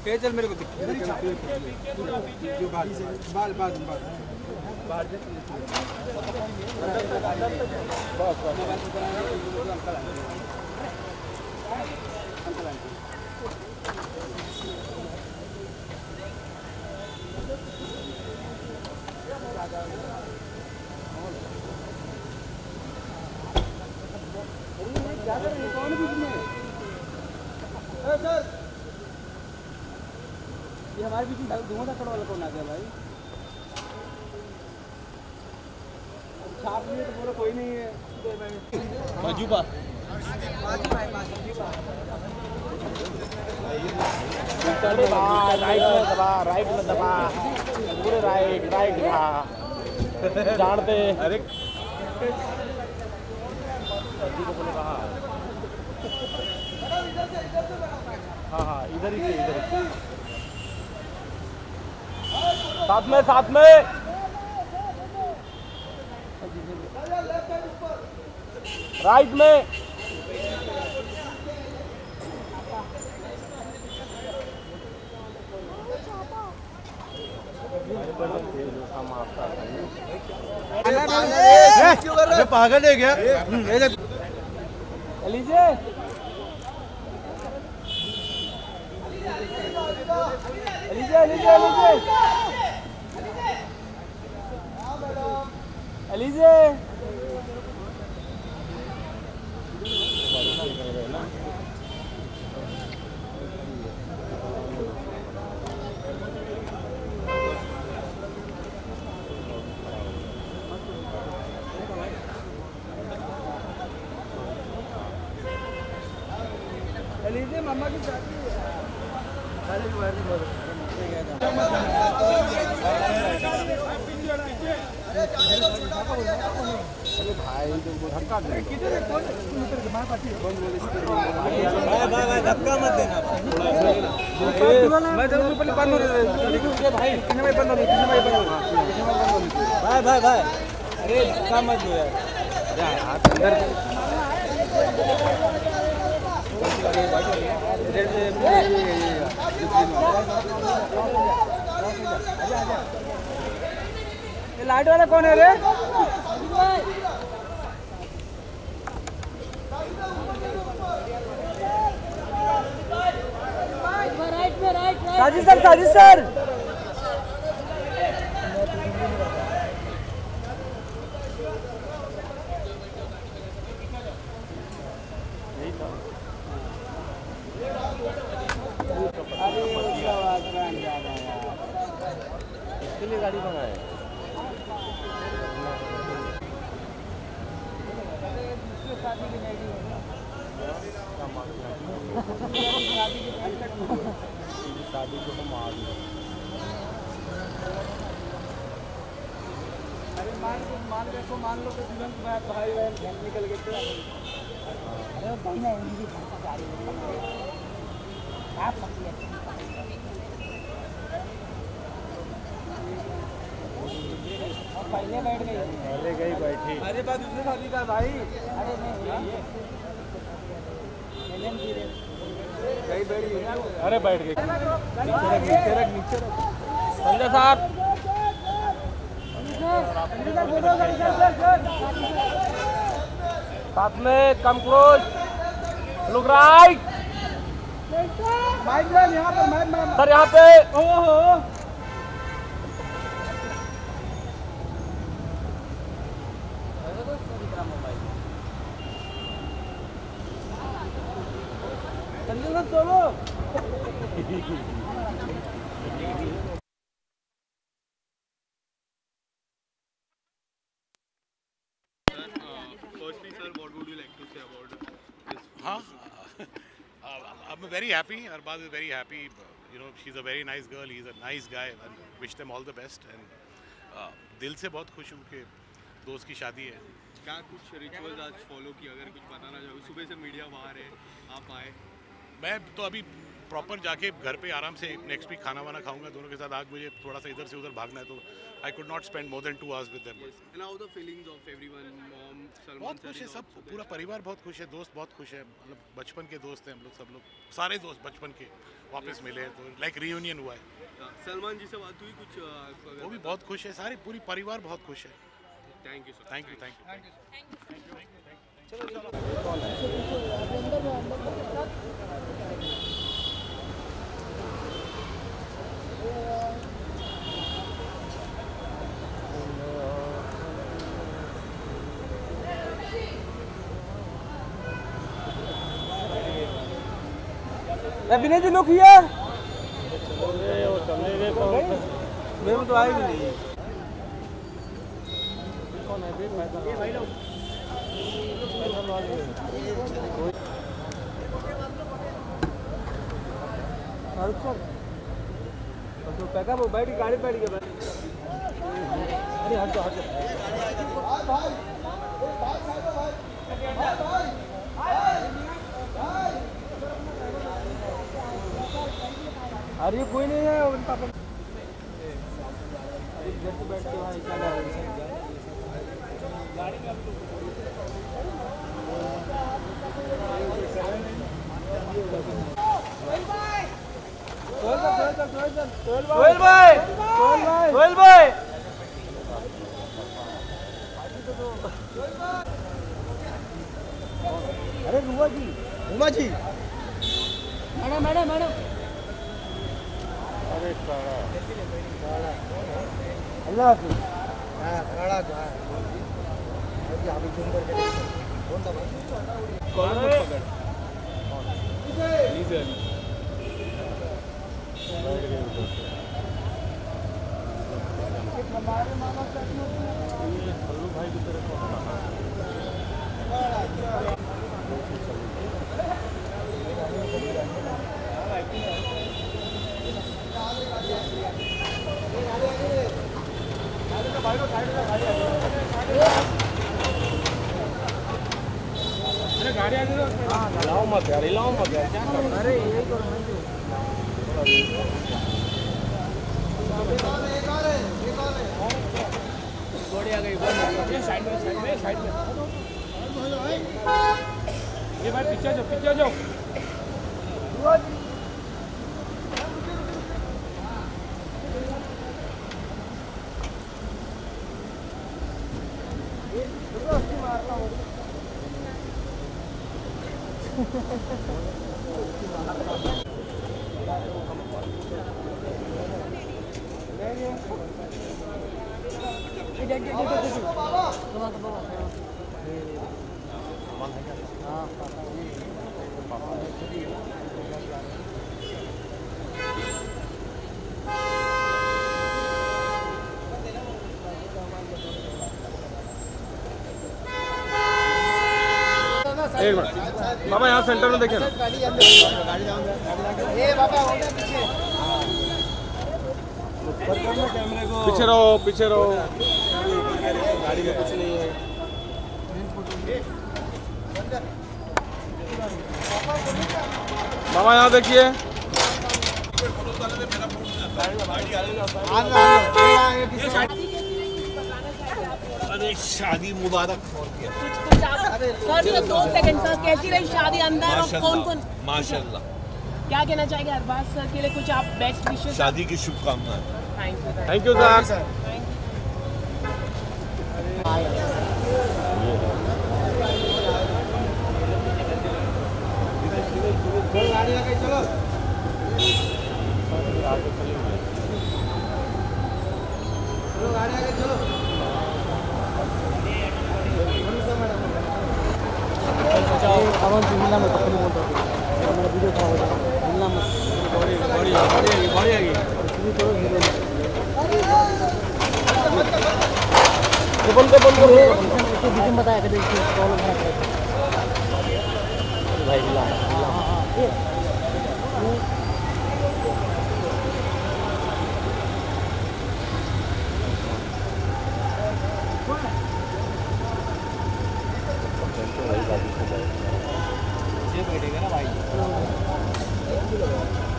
पेचल मेरे को बाल बाल क्या कर रहे हैं? कौन बीच में? सर ये हमारे बीच में धुआं धक्कड़ वाला कौन आ गया भाई? छाप लिए तो पूरा कोई नहीं है। मजूबा राइट में दबा पूरे राइट था जानते। अरे हाँ इधर ही साथ में राइट में पागल है क्या? लीजिए मामा की शादी भाई धक्का मत देना मैं जरूर पहले बंद हो रहे भाई कितने भाई बंद हो भाई अरे धक्का मत दो यार अंदर लाइट वाला कौन है रे? साजिद सर इसके लिए गाड़ी मंगाए। शादी को तो मार अरे मान लो कि तुरंत भाई बहन निकल गए थे। अरे बढ़िया आप पहले बैठ गई पहले गई बैठी। अरे बात दूसरे शादी का भाई। अरे नहीं अरे बैठ गई नीचे रख संजय साहब साथ में come close look right sir यहाँ पे चलो Firstly, sir, what would you like to say about this? I'm very happy. Arbaz is very happy. You know, she's a very nice girl. He's a nice guy. And wish them all the best. And दिल से बहुत खुश हूँ कि दोस्त की शादी है। क्या कुछ रिचुअल्स आज फॉलो किया? अगर कुछ बताना चाहो। सुबह से मीडिया बाहर है, आप आए। मैं तो अभी प्रॉपर जाके घर पे आराम से नेक्स्ट वीक खाना वाना खाऊंगा दोनों के साथ। आज मुझे थोड़ा सा इधर से उधर भागना है तो I could not spend more than 2 hours with them. बहुत खुश है सब, पूरा परिवार बहुत खुश है, दोस्त बहुत खुश है, मतलब बचपन के दोस्त हैं हम लोग, सब लोग सारे दोस्त बचपन के वापस मिले हैं तो लाइक रियूनियन हुआ है। सलमान जी से बात हुई कुछ? वो भी बहुत खुश है, सारी पूरी परिवार बहुत खुश है। Thank you sir. Thank you. Vinay ji लोग हियर मेरे में तो आए भी नहीं। कौन है भाई लोग? तो पैका वो बैठ गाड़ी बैठ गया। अरे हट जाओ अरे कोई नहीं है उनका बैठ के वहाँ गाड़ी में सोहेल भाई अरे रुमा जी मैडम अरे अल्लाह हाफिज़। अभी जूम करके कौन था भाई? कौन पकड़? हमारे मामा भाई की तरफ गाड़ी आ गई। लाओ मत यार अरे यही करो गाड़ी आ गई साइड में ये भाई पीछे जाओ एक मिनट बाबा यहाँ सेंटर में देखें ना। पीछे रहो गाड़ी में कुछ नहीं है। बाबा यहाँ देखिए। अरे शादी मुबारक। सर 2 सेकंड सर, कैसी रही शादी अंदर और कौन माशाल्लाह। क्या कहना चाहेंगे अरबाज सर के लिए कुछ आप बेस्ट विशेस? शादी की शुभकामनाएं। Thank you sir. गाड़ी आ गई चलो गाड़ी आ गई चलो। मिलना मत अपनी बोल रहा मेरा वीडियो खराब हो जाएगा। मिलना मत बड़ी बंद कर बताया कि प्रॉब्लम है भाई मिला बैठेगा ना भाई।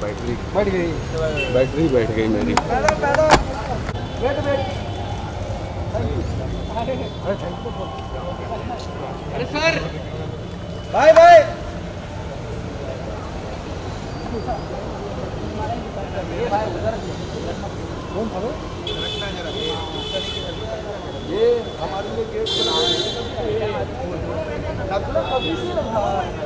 बैटरी बैठ गई। बैटरी बैठ गई मेरी। Wait wait. अरे सर बाय बाय। कौन था वो? ये हमारे लिए गेट कभी से रखा।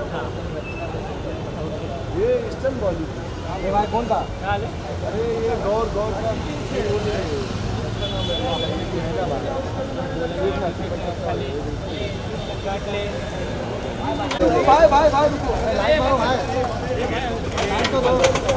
ये ईस्टर्न बॉली। ये भाई कौन था? अरे ये गौर का भाई भाई भाई रुको।